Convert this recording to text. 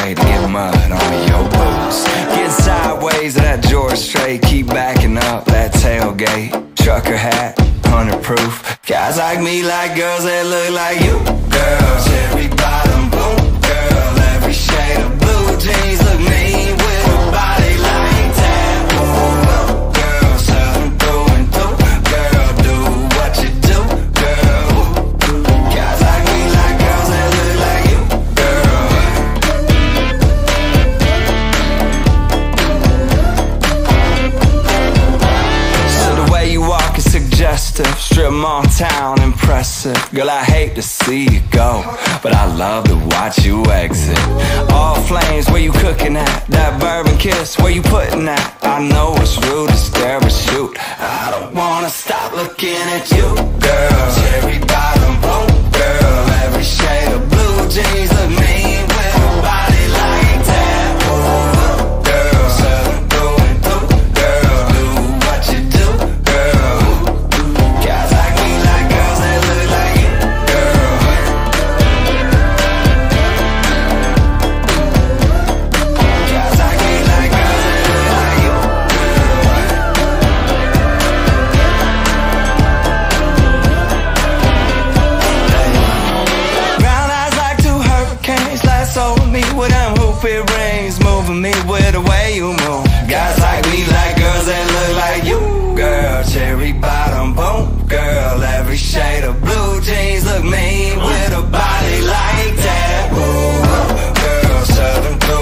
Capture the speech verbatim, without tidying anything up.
to get mud on your boots. Getting sideways of that George Strait, keep backing up that tailgate. Trucker hat, hundred proof. Guys like me like girls that look like you. Girl, cherry bottom boom. Girl, every shade of blue jeans look mean with a body like that. Ooh, girl, southern through and through. Girl, do what you do. Girl, guys like me like girls that look like you. Girl, so the way you walk is suggestive. Strip mall town, impressive. Girl, I hate to see you go, but I love to watch you exit. All flames, where you cooking at? That bourbon kiss, where you putting that? I know it's rude to stare but shoot. I don't wanna stop looking at you, girl. Cherry bottom boom, girl. Every shade of blue jeans look mean with a body like that. Ooh, girl, southern through and through. Girl, do what you do, girl. Guys like me like girls that look like you, girl. Guys like me like girls that look like you, girl. Brown eyes like two hurricanes, last over me with them hoopy rings, moving me with the way you move. Guys like me like girls that look like you, girl. Cherry bottom boom, girl. Every shade of blue jeans look mean with a body like that. Ooh, girl, southern blue.